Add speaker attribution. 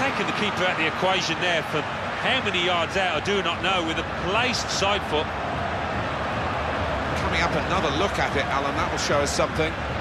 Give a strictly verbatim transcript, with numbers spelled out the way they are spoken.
Speaker 1: taken the keeper out of the equation there for how many yards out, I do not know, with a placed side foot.
Speaker 2: Coming up, another look at it, Alan, that will show us something.